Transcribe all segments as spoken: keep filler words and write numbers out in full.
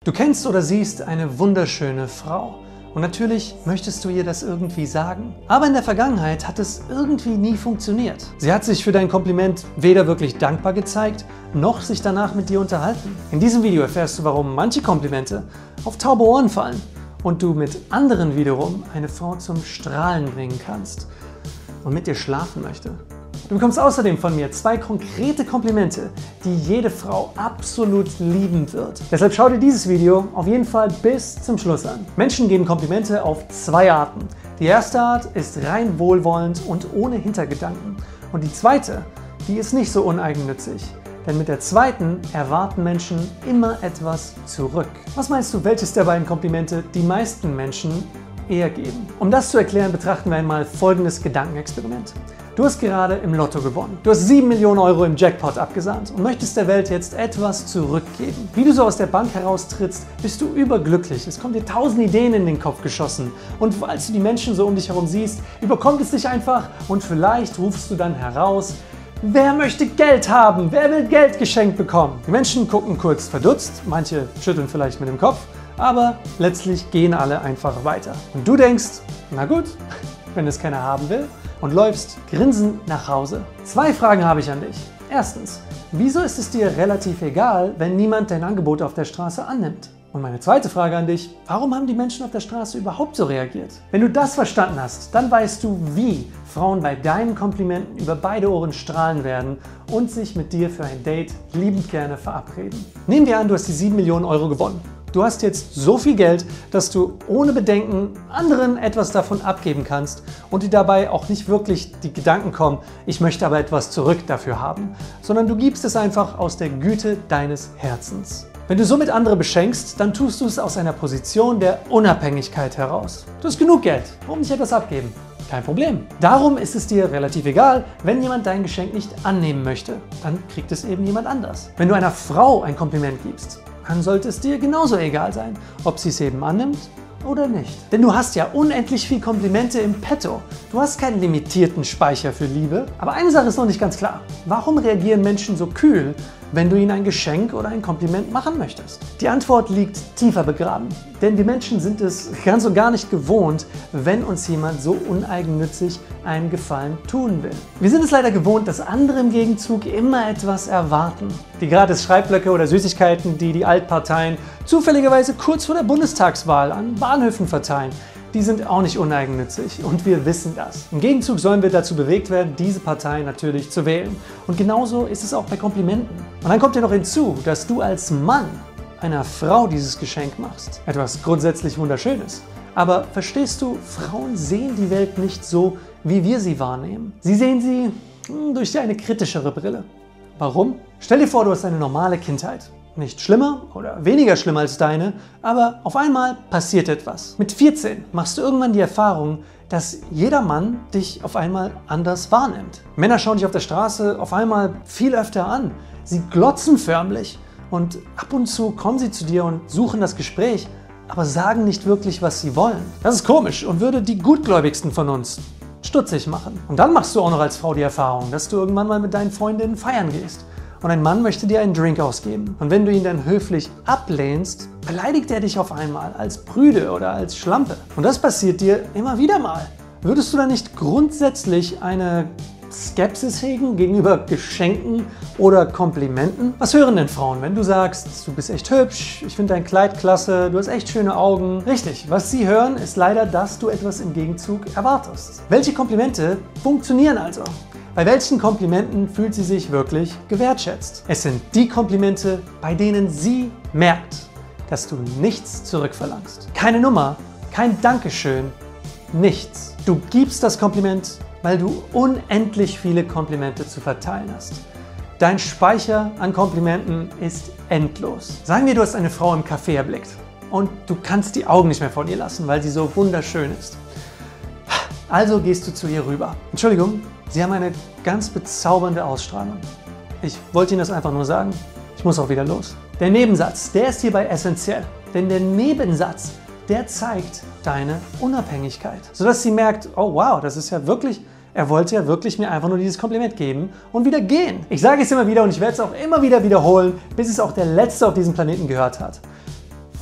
Du kennst oder siehst eine wunderschöne Frau und natürlich möchtest du ihr das irgendwie sagen. Aber in der Vergangenheit hat es irgendwie nie funktioniert. Sie hat sich für dein Kompliment weder wirklich dankbar gezeigt, noch sich danach mit dir unterhalten. In diesem Video erfährst du, warum manche Komplimente auf taube Ohren fallen und du mit anderen wiederum eine Frau zum Strahlen bringen kannst und mit dir schlafen möchte. Du bekommst außerdem von mir zwei konkrete Komplimente, die jede Frau absolut lieben wird. Deshalb schau dir dieses Video auf jeden Fall bis zum Schluss an. Menschen geben Komplimente auf zwei Arten. Die erste Art ist rein wohlwollend und ohne Hintergedanken. Und die zweite, die ist nicht so uneigennützig. Denn mit der zweiten erwarten Menschen immer etwas zurück. Was meinst du, welches der beiden Komplimente die meisten Menschen eher geben? Um das zu erklären, betrachten wir einmal folgendes Gedankenexperiment. Du hast gerade im Lotto gewonnen. Du hast sieben Millionen Euro im Jackpot abgesahnt und möchtest der Welt jetzt etwas zurückgeben. Wie du so aus der Bank heraustrittst, bist du überglücklich. Es kommen dir tausend Ideen in den Kopf geschossen. Und als du die Menschen so um dich herum siehst, überkommt es dich einfach und vielleicht rufst du dann heraus: Wer möchte Geld haben? Wer will Geld geschenkt bekommen? Die Menschen gucken kurz verdutzt, manche schütteln vielleicht mit dem Kopf, aber letztlich gehen alle einfach weiter. Und du denkst, na gut, wenn es keiner haben will, und läufst grinsend nach Hause. Zwei Fragen habe ich an dich. Erstens, wieso ist es dir relativ egal, wenn niemand dein Angebot auf der Straße annimmt? Und meine zweite Frage an dich, warum haben die Menschen auf der Straße überhaupt so reagiert? Wenn du das verstanden hast, dann weißt du, wie Frauen bei deinen Komplimenten über beide Ohren strahlen werden und sich mit dir für ein Date liebend gerne verabreden. Nehmen wir an, du hast die sieben Millionen Euro gewonnen. Du hast jetzt so viel Geld, dass du ohne Bedenken anderen etwas davon abgeben kannst und dir dabei auch nicht wirklich die Gedanken kommen, ich möchte aber etwas zurück dafür haben, sondern du gibst es einfach aus der Güte deines Herzens. Wenn du somit andere beschenkst, dann tust du es aus einer Position der Unabhängigkeit heraus. Du hast genug Geld, warum nicht etwas abgeben? Kein Problem. Darum ist es dir relativ egal, wenn jemand dein Geschenk nicht annehmen möchte. Dann kriegt es eben jemand anders. Wenn du einer Frau ein Kompliment gibst, dann sollte es dir genauso egal sein, ob sie es eben annimmt oder nicht. Denn du hast ja unendlich viel Komplimente im Petto. Du hast keinen limitierten Speicher für Liebe. Aber eine Sache ist noch nicht ganz klar. Warum reagieren Menschen so kühl, wenn du ihnen ein Geschenk oder ein Kompliment machen möchtest? Die Antwort liegt tiefer begraben. Denn wir Menschen sind es ganz und gar nicht gewohnt, wenn uns jemand so uneigennützig einen Gefallen tun will. Wir sind es leider gewohnt, dass andere im Gegenzug immer etwas erwarten. Die gratis Schreibblöcke oder Süßigkeiten, die die Altparteien zufälligerweise kurz vor der Bundestagswahl an Bahnhöfen verteilen, die sind auch nicht uneigennützig und wir wissen das. Im Gegenzug sollen wir dazu bewegt werden, diese Partei natürlich zu wählen. Und genauso ist es auch bei Komplimenten. Und dann kommt ja noch hinzu, dass du als Mann einer Frau dieses Geschenk machst. Etwas grundsätzlich Wunderschönes. Aber verstehst du, Frauen sehen die Welt nicht so, wie wir sie wahrnehmen. Sie sehen sie hm, durch eine kritischere Brille. Warum? Stell dir vor, du hast eine normale Kindheit. Nicht schlimmer oder weniger schlimm als deine, aber auf einmal passiert etwas. Mit vierzehn machst du irgendwann die Erfahrung, dass jeder Mann dich auf einmal anders wahrnimmt. Männer schauen dich auf der Straße auf einmal viel öfter an. Sie glotzen förmlich und ab und zu kommen sie zu dir und suchen das Gespräch, aber sagen nicht wirklich, was sie wollen. Das ist komisch und würde die gutgläubigsten von uns stutzig machen. Und dann machst du auch noch als Frau die Erfahrung, dass du irgendwann mal mit deinen Freundinnen feiern gehst. Und ein Mann möchte dir einen Drink ausgeben. Und wenn du ihn dann höflich ablehnst, beleidigt er dich auf einmal als Prüde oder als Schlampe. Und das passiert dir immer wieder mal. Würdest du dann nicht grundsätzlich eine Skepsis hegen gegenüber Geschenken oder Komplimenten? Was hören denn Frauen, wenn du sagst, du bist echt hübsch, ich finde dein Kleid klasse, du hast echt schöne Augen? Richtig, was sie hören, ist leider, dass du etwas im Gegenzug erwartest. Welche Komplimente funktionieren also? Bei welchen Komplimenten fühlt sie sich wirklich gewertschätzt? Es sind die Komplimente, bei denen sie merkt, dass du nichts zurückverlangst. Keine Nummer, kein Dankeschön, nichts. Du gibst das Kompliment, weil du unendlich viele Komplimente zu verteilen hast. Dein Speicher an Komplimenten ist endlos. Sagen wir, du hast eine Frau im Café erblickt und du kannst die Augen nicht mehr von ihr lassen, weil sie so wunderschön ist. Also gehst du zu ihr rüber. Entschuldigung, Sie haben eine ganz bezaubernde Ausstrahlung. Ich wollte Ihnen das einfach nur sagen. Ich muss auch wieder los. Der Nebensatz, der ist hierbei essentiell. Denn der Nebensatz, der zeigt deine Unabhängigkeit. Sodass sie merkt, oh wow, das ist ja wirklich, er wollte ja wirklich mir einfach nur dieses Kompliment geben und wieder gehen. Ich sage es immer wieder und ich werde es auch immer wieder wiederholen, bis es auch der Letzte auf diesem Planeten gehört hat.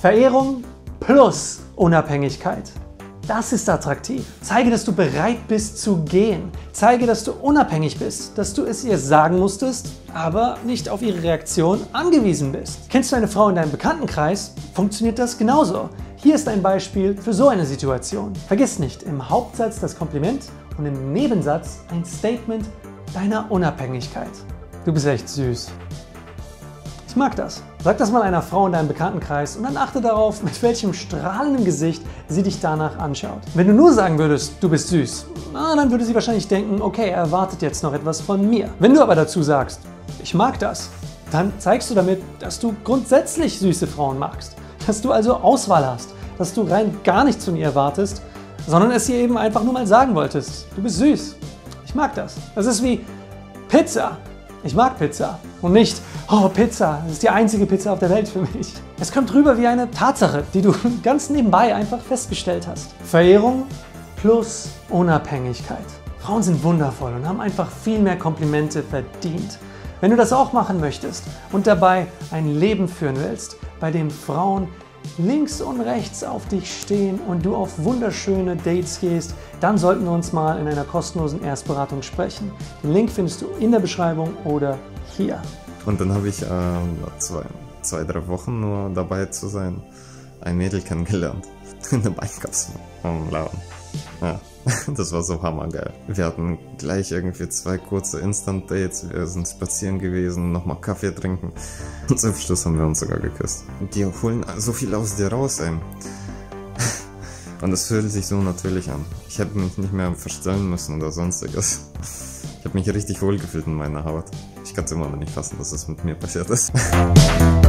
Verehrung plus Unabhängigkeit. Das ist attraktiv. Zeige, dass du bereit bist zu gehen. Zeige, dass du unabhängig bist, dass du es ihr sagen musstest, aber nicht auf ihre Reaktion angewiesen bist. Kennst du eine Frau in deinem Bekanntenkreis? Funktioniert das genauso. Hier ist ein Beispiel für so eine Situation. Vergiss nicht, im Hauptsatz das Kompliment und im Nebensatz ein Statement deiner Unabhängigkeit. Du bist echt süß. Ich mag das. Sag das mal einer Frau in deinem Bekanntenkreis und dann achte darauf, mit welchem strahlenden Gesicht sie dich danach anschaut. Wenn du nur sagen würdest, du bist süß, na, dann würde sie wahrscheinlich denken, okay, er erwartet jetzt noch etwas von mir. Wenn du aber dazu sagst, ich mag das, dann zeigst du damit, dass du grundsätzlich süße Frauen magst. Dass du also Auswahl hast, dass du rein gar nichts von ihr erwartest, sondern es ihr eben einfach nur mal sagen wolltest. Du bist süß. Ich mag das. Das ist wie Pizza. Ich mag Pizza. Und nicht, oh Pizza, das ist die einzige Pizza auf der Welt für mich. Es kommt rüber wie eine Tatsache, die du ganz nebenbei einfach festgestellt hast. Verehrung plus Unabhängigkeit. Frauen sind wundervoll und haben einfach viel mehr Komplimente verdient. Wenn du das auch machen möchtest und dabei ein Leben führen willst, bei dem Frauen links und rechts auf dich stehen und du auf wunderschöne Dates gehst, dann sollten wir uns mal in einer kostenlosen Erstberatung sprechen. Den Link findest du in der Beschreibung oder hier. Und dann habe ich äh, zwei, zwei, drei Wochen nur dabei zu sein, ein Mädel kennengelernt. In der Einkaufsladen. Ja, das war so hammergeil. Wir hatten gleich irgendwie zwei kurze Instant-Dates, wir sind spazieren gewesen, nochmal Kaffee trinken. Und zum Schluss haben wir uns sogar geküsst. Die holen so viel aus dir raus, ey. Und es fühlt sich so natürlich an. Ich hätte mich nicht mehr verstellen müssen oder sonstiges. Ich habe mich richtig wohl gefühlt in meiner Haut. Ich kann es immer noch nicht fassen, dass es mit mir passiert ist.